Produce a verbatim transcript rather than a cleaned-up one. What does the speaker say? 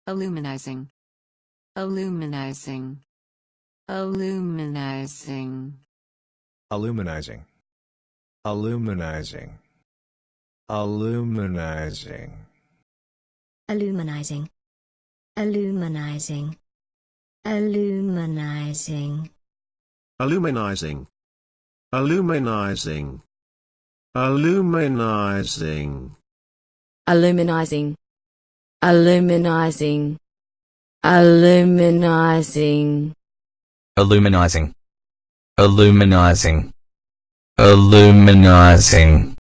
aluminizing, aluminizing, aluminizing, aluminizing, aluminizing, aluminizing, aluminizing, aluminizing, aluminizing, aluminizing, aluminizing, aluminizing, aluminizing, aluminizing, aluminizing, aluminizing, aluminizing, aluminizing.